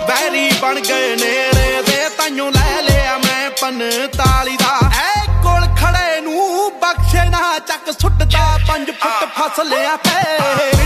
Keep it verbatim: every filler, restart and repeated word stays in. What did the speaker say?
बैरी बन गए नेड़े दे ताइयों लै लिया मैं पंताली दा ऐ कोल खड़े नू बख्शे ना चक सुटदा पंज फुट फस लिया पे